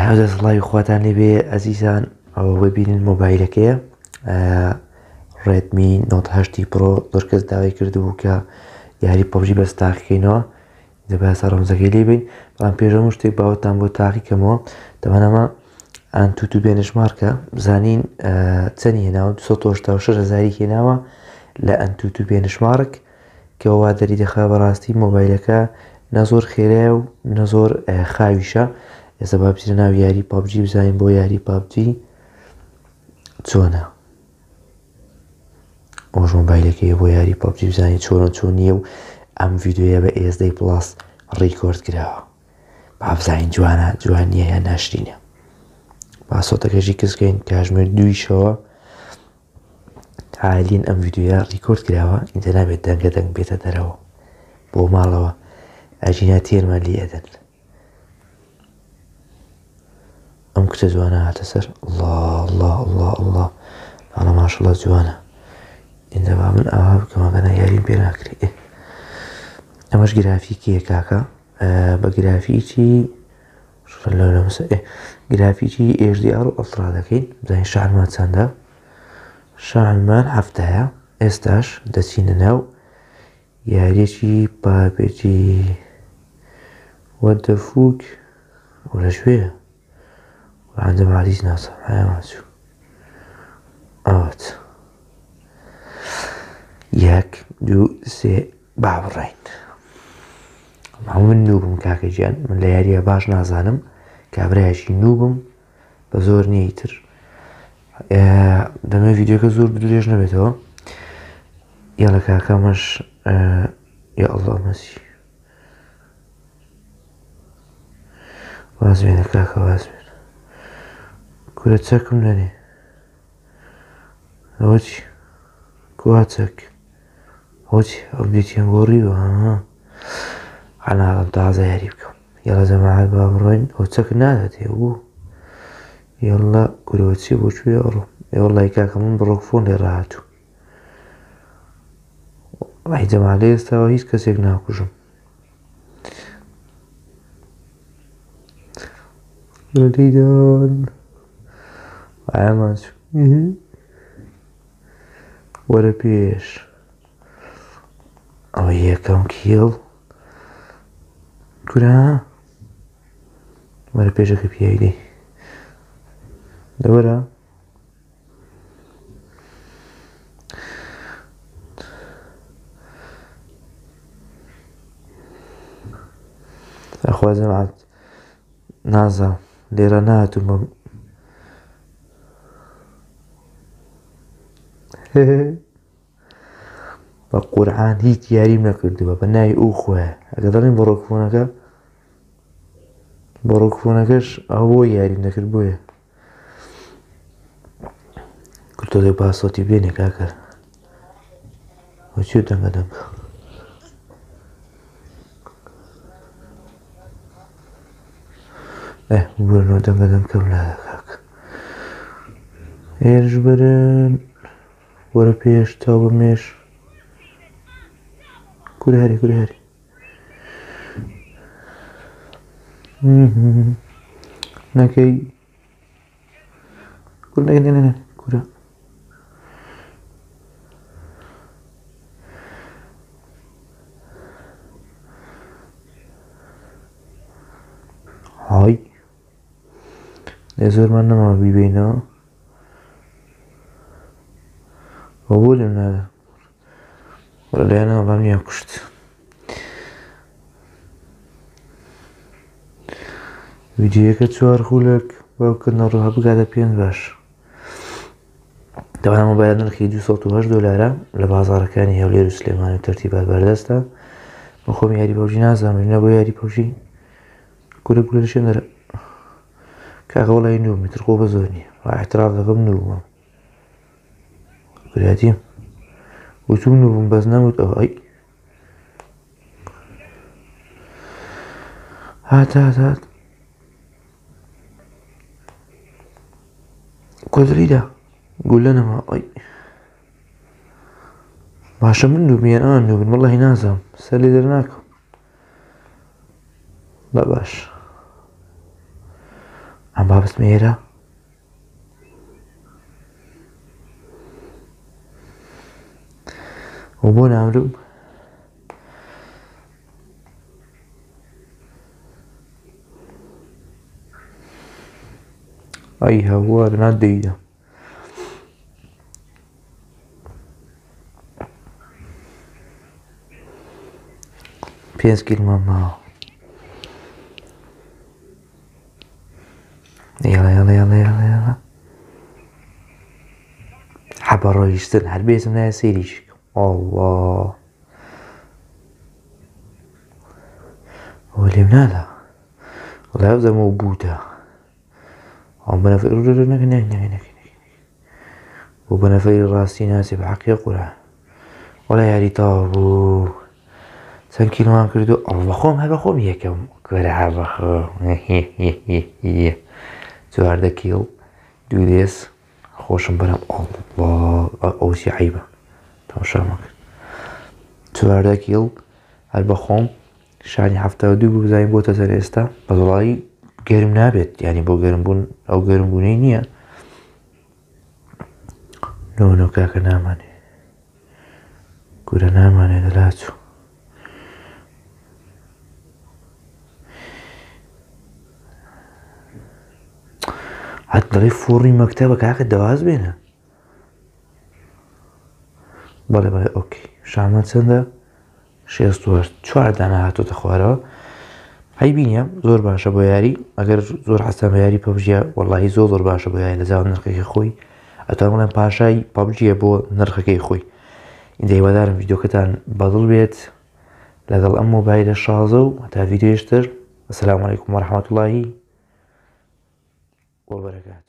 دەسڵاوی خواتان لێبێ ئەزیزان ئەوە ببینن مۆبایلەکەیە ڕێدمی نۆت هەشتی پرۆ زۆر کەس داوای کردبوو کە یاری پەبژی بەس تاقیکەینەوە دەباسە ڕەمزەکەی لێبین بەڵام پێشەوە شتێک باوەتان بۆ تاقیکەمەوە دەمانەمە ئەنتوتو بێنشمارکە بزانین چەندی هێناوە 286,000 هێناوە لە ئەنتوتو بێنشمارک کە وا دەری دەخا بەڕاستی مۆبایلەکە نەزۆر خێرایە و نەزۆر خاویشە. ئێستا با بچینە ناو یاری پابجی بزانین بۆ یاری پابجی چۆنە ئەوش مۆبایلەکەیە بۆ یاری پابجی بزانین چۆن نییە و ئەم ڤیددیۆیە بە ئSD پلاس ڕیکۆرد کراوە با بزانین جوانە جوان نییە یان ناشرینە با سۆتەکەژی کەسکەین کاژمێر دویشەوە حالین ئەم ڤیددیۆیە ڕیکۆرد کراوە ئینتە نابێت دەنگە دەنگ بێتە دەرەوە بۆ ماڵەوە ئەژینە تێرمان لێ ئەدەن ئەم کچە جوانە هاتە سەر الله ئەڵە ماشەڵڵا جوانە ئینجا با من ئاوا بکەمەگەنە یاریم پێ ناکرێ ئەمەش گرافیکیە کاکە بە گرافیکی گرافیکی HDR و ئەڵترا دەکەین بزانین شانمان چەندە شانمان 7ەیە ئێستاش دەچینە ناو یاریەکی پابجی وەدەفوک و لە شوێیە عندما عزيز ناصر حيواناتو اوت ياك دو سي بابڕین من نوبم کاکە گیان من لە یاریە باش نازانم کابراایشی نوبم بە زۆر نیتر دەمە ڤیددیۆکە زۆر بدرێژ نەبێتەوە یاڵە کاکەمەش یا ئەڵڵا مەسی وازوێنە کاکە وازوێن کورە چەکم نەنێ ئەوە چی کوا چەک ئەوە چی ئەو بێتیان گۆڕیوە حەناڵم تازە یاری بکەم یاڵە جەماعەت با بڕۆین ئەو چەک نادەتێ بوو یاڵە کورەوە چی بۆ کوێ ئەڕۆ ئێوەڵای کاکە من بڕۆکفۆن لێ ڕاهاتوو ئەی جەماعەت لە ئێستاوە هیچ کەسێک ناکوژم لەدەیدان ئامان وەرە پێش ئەوە یەکەم کیڵ کورا وەرە پێشەکە پیایی دەوەرە ئەخوازم نازام لێرە نهاتوومە بە قورعان هیچ یاریم نەکردووە بە ناوی ئەو خۆیە ئەگە دەڵێن بۆڕۆکفۆنەکەش ئەو بۆ یاریم نەکرد بۆیە کورتۆدەی باسۆتی بێنێ کاکە وەچی دەنگە دەنگە بورنەوە دەنگە دەنگکەم لادە کاکە هێرش بەرن وەرە پێش تاو بە مێش کورهاری نەکەی نێ کورە های لێ زۆرمان نەماوە بیبینەوە بۆ لێم نادە وەرە لایەنەوە بام نییە کوشت ڤیددیۆکە 4 خولێک باوکردنە ڕوها بگاتە 5 باش دەوانە مۆبایل نرخی $208 لە بازاڕەکانی هەولێر و سلێمانی و تەرتیبات بەردەستە من خۆم یاری پەبژی نازانم بۆ یاری پەبژی کورە لە شوێن دەرە کاکە وەڵی نووم میتر خۆ بە زۆر نییە احتراف دەکەم نوومە کوراتیم وتوم نووبم بەس نەموت ئەو ئەی هات کۆدریدا گولە نەما ئەی باشە من نووبیان ئەوان نووبن وەڵی نازانم سەر لێ دەرناکەم بە باش ئەم با بچمە ئێرە و بۆ نامرم ئەی هەوار نادەیدا 5 کیلۆمان ماوە يلا حبە ڕۆیشتن هەر بێزم نایە سەیریش الله ئەوە لێم نادا وەڵای ئەو زەمە بووتە ئەو بەنەفەی بۆ بەنەفەی ڕاستی ناسێ بە حەقی قورئان وەڵای یاری تاوا بوو چەند کیلۆمان کردو ئەڵ بەخۆم هەر بەخۆم یەکەم گوەرە هەر بەخۆم 14 کیل 2 دێس خۆشم بەرەم ئەوسی عیبە تەماشامان کرد 14 کیل هەر بەخۆم شانی 72 بوو بزانین بۆتە سەر ئێستا بەدڵایی گەرم نابێت یعنی بۆ گەرمبوون ئەو گەرمبوونەی نییە نۆ کاکە نامانێ گورە نامانێ دەلاچوو هەت دەڵێ فۆڕی مەکتەبە کاکە دەواز بێنە بەڵێ ئۆکەی شامان چەندە 4 دانە هاتۆتە خوارەوە هەی بینیە زۆر باشە بۆ یاری ئەگەر زۆر حەسان بە یاری پەبجیە وەڵاهی زۆر باشە بۆ یاری لەزاوە نرخەکەی خۆی ئەتوانم بڵێم پاشای پەبجیە بۆ نرخەکەی خۆی هیوادارم ڤیدیۆکەتان بەدڵ بێت لەگەڵ ئەم مۆبایلە شازە و هەتا ڤیدیۆیشتر ئەسەلامو عەلەیکوم وەرەحمەتوڵڵاهی وبركاته.